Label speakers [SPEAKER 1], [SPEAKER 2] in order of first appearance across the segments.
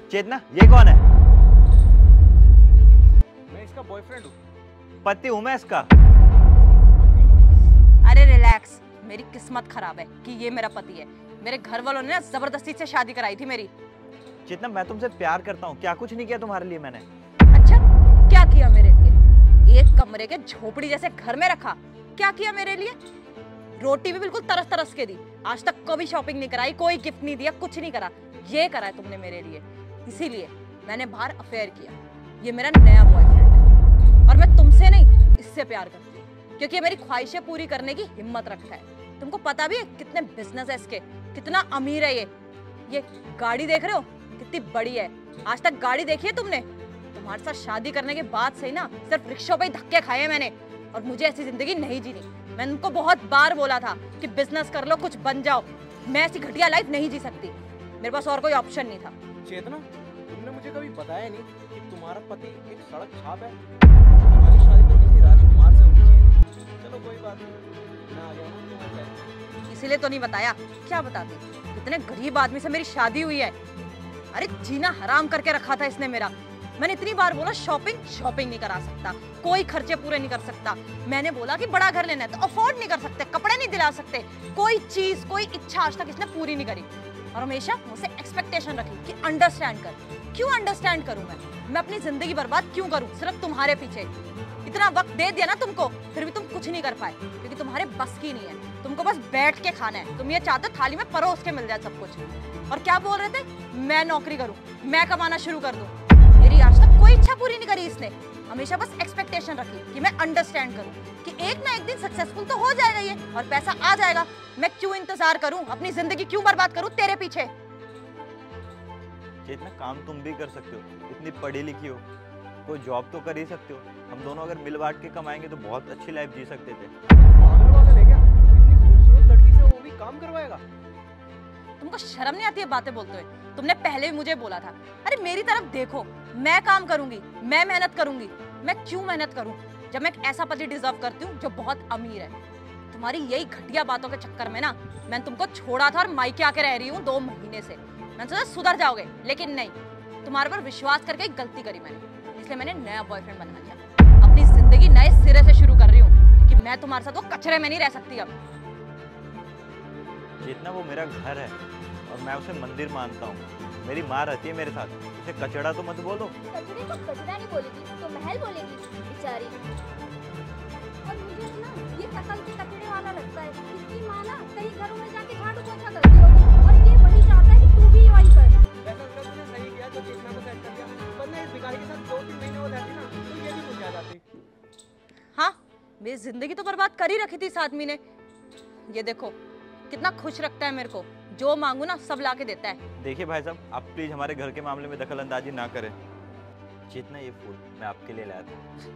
[SPEAKER 1] चेतना, ये कौन है?
[SPEAKER 2] मैं इसका बॉयफ्रेंड हूँ।
[SPEAKER 1] पति हूँ मैं इसका।
[SPEAKER 3] अरे रिलैक्स, मेरी किस्मत खराब है कि ये मेरा पति है। मेरे घर वालों ने ना जबरदस्ती से शादी कराई थी मेरी।
[SPEAKER 1] चेतना, मैं तुमसे प्यार करता हूँ, क्या कुछ नहीं किया तुम्हारे लिए मैंने?
[SPEAKER 3] अच्छा, क्या किया मेरे लिए? एक कमरे के झोपड़ी जैसे घर में रखा, क्या किया मेरे लिए? रोटी भी बिल्कुल तरस तरस के दी। आज तक कभी शॉपिंग नहीं कराई, कोई गिफ्ट नहीं दिया, कुछ नहीं करा। ये करा है तुमने मेरे लिए, इसीलिए मैंने बाहर अफेयर किया। ये मेरा नया बॉयफ्रेंड है और मैं तुमसे नहीं, इससे प्यार करती हूँ क्योंकि ये मेरी ख्वाहिशें पूरी करने की हिम्मत रखता है। तुमको पता भी है कितने बिजनेस है इसके, कितना अमीर है ये गाड़ी देख रहे हो कितनी बड़ी है। आज तक गाड़ी देखी है तुमने? तुम्हारे साथ शादी करने के बाद से ही ना सिर्फ रिक्शों पे ही धक्के खाए हैं मैंने, और मुझे ऐसी जिंदगी नहीं जीनी। मैंने उनको बहुत बार बोला था कि बिजनेस कर लो, कुछ बन जाओ। मैं ऐसी घटिया लाइफ नहीं जी सकती, मेरे पास और कोई ऑप्शन नहीं था।
[SPEAKER 2] चेतना, तुमने मुझे कभी बताया नहीं कि तुम्हारा पति एक सड़क छाप है। तुम्हारी शादी तो किसी राजकुमार से होनी चाहिए। चलो कोई बात नहीं, मैं आ जाऊंगा।
[SPEAKER 3] इसीलिए तो नहीं बताया, क्या बताती? इतने गरीब आदमी से मेरी शादी हुई है। अरे जीना हराम करके रखा था इसने मेरा। मैंने इतनी बार बोला शॉपिंग नहीं करा सकता, कोई खर्चे पूरे नहीं कर सकता। मैंने बोला कि बड़ा घर लेना है तो अफोर्ड नहीं कर सकते, कपड़े नहीं दिला सकते, कोई चीज कोई इच्छा आज तक इसने पूरी नहीं करी। और हमेशा मुझसे एक्सपेक्टेशन रखी कि अंडरस्टैंड कर। क्यों अंडरस्टैंड करूं मैं अपनी जिंदगी बर्बाद क्यों करूं सिर्फ तुम्हारे पीछे? इतना वक्त दे दिया ना तुमको, फिर भी तुम कुछ नहीं कर पाए क्योंकि तुम्हारे बस की नहीं है। तुमको बस बैठ के खाना है। तुम ये चाहते हो थाली में परोस के मिल जाए सब कुछ। और क्या बोल रहे थे? मैं नौकरी करूं, मैं कमाना शुरू कर दूं। मेरी आज तक कोई इच्छा पूरी नहीं करी इसने। हमेशा बस एक्सपेक्टेशन रखी कि मैं अंडरस्टैंड करूं कि एक ना एक दिन सक्सेसफुल तो हो जाएगा ये और पैसा आ जाएगा। मैं क्यों इंतजार करूं, अपनी जिंदगी क्यों बर्बाद करूं तेरे पीछे?
[SPEAKER 1] चेतना, काम तुम भी कर सकते हो, इतनी पढ़ी लिखी हो, कोई जॉब तो कर ही सकते हो। हम दोनों अगर मिल बांट के कमाएंगे तो बहुत अच्छी लाइफ जी सकते थे।
[SPEAKER 2] पागल वागल है क्या? इतनी खूबसूरत लड़की से वो भी काम करवाएगा?
[SPEAKER 3] तुमको शर्म नहीं आती है बातें बोलते हुए? तुमने पहले भी मुझे बोला था। अरे मेरी तरफ देखो, मैं काम करूंगी, मैं मेहनत करूंगी। मैं क्यों मेहनत करूं जब मैं एक ऐसा पति डिजर्व करती हूँ जो बहुत अमीर है? तुम्हारी यही घटिया बातों के चक्कर में ना मैंने तुमको छोड़ा था और मायके आके रह रही हूँ 2 महीने से। मैंने सोचा सुधर जाओगे, लेकिन नहीं, तुम्हारे पर विश्वास करके एक गलती करी मैंने, इसलिए मैंने नया बॉयफ्रेंड बना लिया। अपनी जिंदगी नए सिरे से शुरू कर रही हूँ कि मैं तुम्हारे साथ वो कचरे में नहीं रह सकती अब।
[SPEAKER 1] चेतना, वो मेरा घर है और मैं उसे मंदिर मानता हूँ। मेरी माँ रहती है मेरे साथ, उसे कचड़ा तो मत बोलो।
[SPEAKER 4] कचड़े को कचड़ा नहीं बोलेगी तो महल बोलेगी बेचारी। और मुझे ना ये शकल के कचड़े वाला लगता है। इसकी माँ ना कई घरों में जाके झाड़ू पोछा करती होगी और ये वही चाहता है कि तू भी वही कर।
[SPEAKER 2] वैसा तूने सही किया जो चेतना को सेट कर दिया, वरना इस भिखारी के साथ 2-3 महीने हो जाती ना तो ये भी भूल जाती।
[SPEAKER 3] हाँ, मेरी जिंदगी तो बर्बाद कर ही रखी थी इस आदमी ने। ये देखो कितना खुश रखता है मेरे को, जो मांगू ना सब लाके देता है।
[SPEAKER 1] देखिए भाई साहब, आप प्लीज हमारे घर के मामले में दखल अंदाजी ना करें। चेतना, ये फूल मैं आपके लिए लाया था।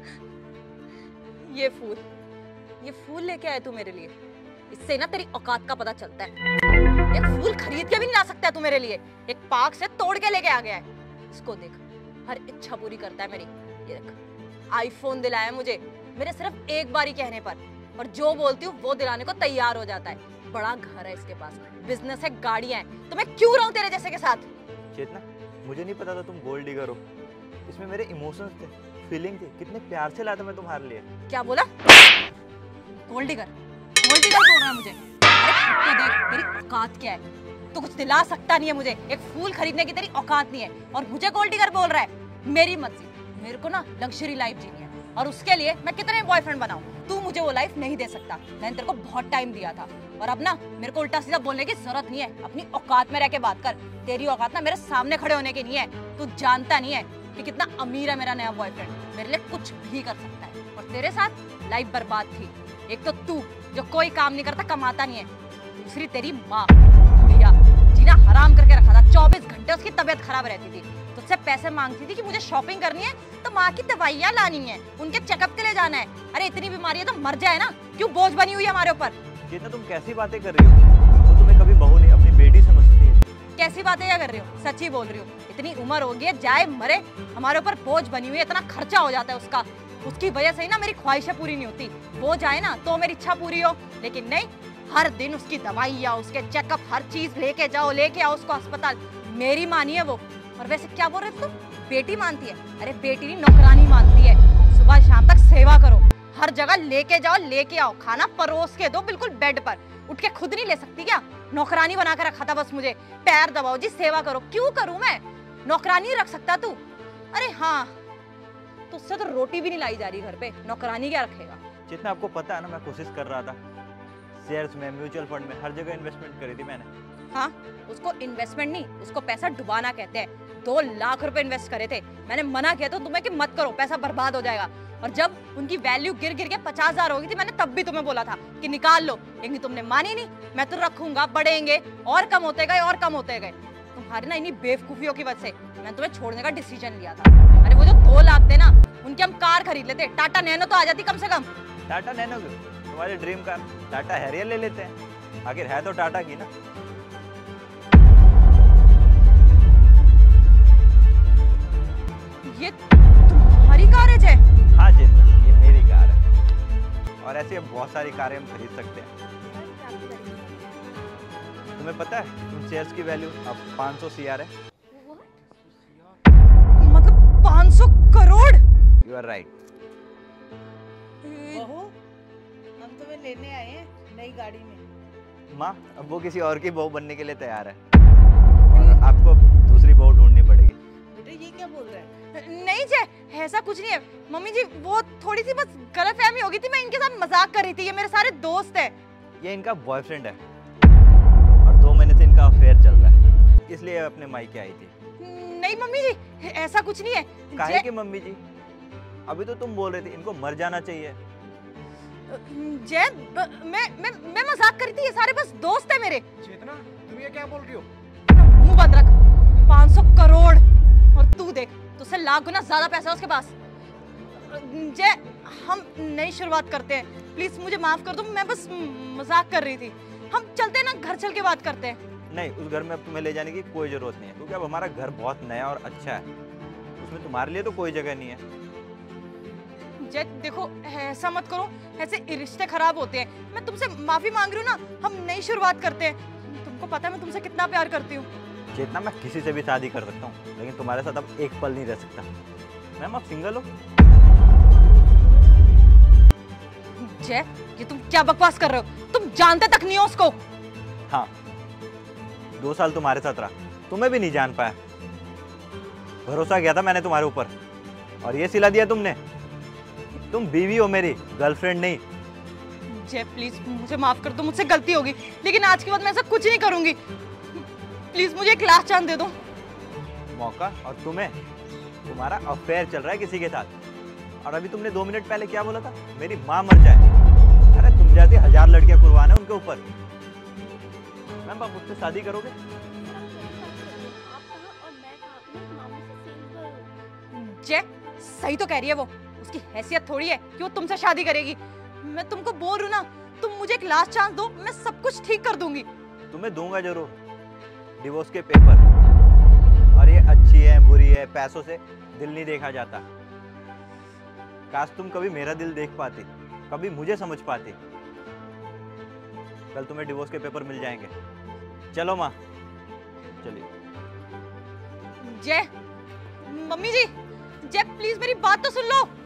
[SPEAKER 3] ये फूल लेके आए तू मेरे लिए? इससे ना तेरी औकात का पता चलता है। एक फूल खरीद के भी नहीं ला सकता है तू मेरे लिए, एक पार्क से तोड़ के लेके आ गया है। इसको देख, हर इच्छा पूरी करता है मेरी। ये देख, आईफोन दिलाया है मुझे मेरे सिर्फ एक बारी कहने पर, और जो बोलती हूँ वो दिलाने को तैयार हो जाता है। बड़ा घर है इसके पास, बिजनेस है, गाड़ियां हैं, तो मैं क्यों रहूं तेरे जैसे के साथ?
[SPEAKER 1] चेतना, मुझे नहीं पता था तुम गोल्ड डिगर हो। इसमें मेरे इमोशंस थे, फीलिंग थी, कितने प्यार से लाया था मैं तुम्हारे लिए।
[SPEAKER 3] क्या बोला? गोल्ड डिगर बोल रहा है मुझे? अरे खुद तो देख तेरी औकात क्या है। तू कुछ दिला सकता नहीं है मुझे, एक फूल खरीदने की तेरी औकात नहीं है और मुझे गोल्ड डिगर बोल रहा है। मेरी मर्जी, मेरे को ना लग्जरी लाइफ जीनी है और उसके लिए मैं कितने बॉयफ्रेंड बनाऊं, तू मुझे वो लाइफ नहीं दे सकता। मैंने तेरे को बहुत टाइम दिया था और अब ना मेरे को उल्टा सीधा बोलने की जरूरत नहीं है। अपनी औकात में रह के बात कर। तेरी औकात ना मेरे सामने खड़े होने की नहीं है। तू जानता नहीं है कि कितना अमीर है मेरा नया बॉयफ्रेंड, मेरे लिए कुछ भी कर सकता है। और तेरे साथ लाइफ बर्बाद थी। एक तो तू जो कोई काम नहीं करता, कमाता नहीं है, दूसरी तेरी माँ भैया जीना हराम करके रखा था। 24 घंटे उसकी तबीयत खराब रहती थी, तुझसे पैसे मांगती थी कि मुझे शॉपिंग करनी है तो माँ की दवाइयाँ लानी है, उनके चेकअप के लिए जाना है। अरे इतनी बीमारी है तो मर जाए ना, क्यों बोझ बनी हुई है हमारे ऊपर?
[SPEAKER 1] चेतना, तुम कैसी बातें कर रही हो? तो तुम्हें कभी बहू नहीं अपनी बेटी समझती है।
[SPEAKER 3] कैसी बातें क्या कर रही हो? सच ही बोल रही हूँ। इतनी उम्र हो गई है, जाए मरे, हमारे ऊपर बोझ बनी हुई है, इतना खर्चा हो जाता है उसका। उसकी वजह से ही ना मेरी ख्वाहिशें पूरी नहीं होती। वो जाए ना तो मेरी इच्छा पूरी हो, लेकिन नहीं, हर दिन उसकी दवाइयाँ, उसके चेकअप, हर चीज लेके जाओ, लेके आओ उसको अस्पताल। मेरी माँ नहीं है वो, और वैसे क्या बोल रहे थे तुम? बेटी मानती है? अरे बेटी नहीं, नौकरानी मानती है। सुबह शाम तक सेवा करो, हर जगह लेके जाओ, लेके आओ, खाना परोस के दो बिल्कुल बेड पर। उठ के खुद नहीं ले सकती क्या? नौकरानी बना के रखा था बस मुझे। पैर दबाओ जी, सेवा करो। क्यों करूं मैं? नौकरानी रख सकता तू? अरे हाँ, तुझसे तो रोटी भी नहीं लाई जा रही घर पे, नौकरानी क्या रखेगा?
[SPEAKER 1] जितना आपको पता है ना, मैं कोशिश कर रहा था, शेयर्स में, म्यूचुअल फंड में, हर जगह इन्वेस्टमेंट करी थी मैंने।
[SPEAKER 3] हाँ, उसको इन्वेस्टमेंट नहीं, उसको पैसा डुबाना कहते हैं। 2 लाख रुपए इन्वेस्ट करे थे, मैंने मना किया तो तुम्हें कि मत करो, पैसा बर्बाद हो जाएगा। और जब उनकी वैल्यू गिर गिर के 50,000 हो गई थी, मैंने तब भी तुम्हें बोला था कि निकाल लो, लेकिन तुमने मानी नहीं। मैं तो रखूंगा, बढ़ेंगे और कम होते गए और कम होते गए। तुम्हारी ना इन्हीं बेवकूफियों की वजह से मैंने तुम्हें छोड़ने का डिसीजन लिया था। अरे वो जो 2 लाख थे ना, उनकी हम कार खरीद लेते, टाटा नैनो तो आ जाती कम से कम।
[SPEAKER 1] टाटा नैनो क्यों? तुम्हारी ड्रीम कार टाटा हैरियर ले लेते हैं, आखिर है तो टाटा की ना।
[SPEAKER 3] ये तुम्हारी कार है जय?
[SPEAKER 1] हाँ चेतना, ये मेरी कार है, और ऐसी बहुत सारी कारें हम खरीद सकते हैं। तुम्हें पता है तुम शेयर्स की वैल्यू अब 500 CR है।
[SPEAKER 3] मतलब 500 करोड़?
[SPEAKER 1] You are right.
[SPEAKER 5] बहू, हम तुम्हें लेने आए हैं नई गाड़ी में।
[SPEAKER 1] माँ, अब वो किसी और की बहू बनने के लिए तैयार है, और आपको दूसरी बहू ढूंढनी पड़ेगी।
[SPEAKER 5] बेटा ये क्या बोल रहा है?
[SPEAKER 3] नहीं जय, ऐसा कुछ नहीं है। मम्मी जी, वो थोड़ी सी बस गलतफहमी हो गई थी, मैं इनके साथ मजाक कर रही थी। ये मेरे सारे दोस्त हैं।
[SPEAKER 1] ये इनका बॉयफ्रेंड है, और 2 महीने से इनका अफेयर चल रहा है, इसलिए अपने मायके आई थी।
[SPEAKER 3] नहीं मम्मी जी, ऐसा कुछ नहीं है।
[SPEAKER 1] काहे की मम्मी जी? अभी तो तुम बोल रहे थे इनको मर जाना चाहिए।
[SPEAKER 3] जय, मैं मजाक कर रही थी, ये सारे बस दोस्त हैं मेरे।
[SPEAKER 2] चेतना, तुम ये क्या बोल रही हो?
[SPEAKER 3] मुंह बंद रख। 500 करोड़, और तू देख, तुझसे लाख गुना ज्यादा पैसा है उसके पास। जय, हम नई शुरुआत करते हैं, प्लीज मुझे माफ कर दो, मैं बस मजाक कर रही थी। हम चलते हैं ना, घर चल के बात करते हैं।
[SPEAKER 1] नहीं, उस घर में अब तुम्हें ले जाने की कोई जरूरत नहीं है, क्योंकि अब हमारा घर बहुत नया और अच्छा है, उसमें तुम्हारे लिए तो कोई जगह नहीं है।
[SPEAKER 3] जय देखो, ऐसा मत करो, ऐसे रिश्ते खराब होते हैं। मैं तुमसे माफी मांग रही हूँ ना, हम नई शुरुआत करते हैं। तुमको पता है मैं तुमसे कितना प्यार करती हूँ।
[SPEAKER 1] चेतना, मैं किसी से भी शादी कर सकता हूँ, लेकिन तुम्हारे साथ अब एक पल नहीं रह सकता। मैम, आप सिंगल हो?
[SPEAKER 3] जय, ये तुम क्या बकवास कर रहे हो? तुम जानते तक नहीं हो उसको।
[SPEAKER 1] हाँ, 2 साल तुम्हारे साथ रहा, तुम्हें भी नहीं जान पाया। भरोसा किया था मैंने तुम्हारे ऊपर, और ये सिला दिया तुमने। तुम बीवी हो मेरी, गर्लफ्रेंड नहीं।
[SPEAKER 3] जय प्लीज मुझे माफ कर दो, मुझसे गलती होगी, लेकिन आज के बाद मैं ऐसा कुछ नहीं करूंगी। प्लीज मुझे एक लास्ट चांस दे दो।
[SPEAKER 1] मौका? और तुम्हें? तुम्हारा अफेयर चल रहा है किसी के साथ, और अभी तुमने 2 मिनट पहले क्या बोला था? मेरी माँ मर जाए। अरे तुम जाती 1000 लड़कियां कुर्बान है उनके ऊपर। मैम, आप मुझसे शादी करोगे?
[SPEAKER 4] आप कहाँ और मैं कहाँ? अपने मामू से सेम करो।
[SPEAKER 3] जय सही तो कह रही है वो, उसकी हैसियत थोड़ी है कि वो तुमसे शादी करेगी। मैं तुमको बोल रही हूँ ना, तुम मुझे एक लास्ट चांस दो, मैं सब कुछ ठीक कर दूंगी।
[SPEAKER 1] तुम्हें दूंगा जरूर, डिवोर्स के पेपर। और ये अच्छी है बुरी है, पैसों से दिल नहीं देखा जाता। काश तुम कभी मेरा दिल देख पाती, कभी मुझे समझ पाती। कल तुम्हें डिवोर्स के पेपर मिल जाएंगे। चलो माँ, चलिए।
[SPEAKER 3] जय, मम्मी जी, जय प्लीज मेरी बात तो सुन लो।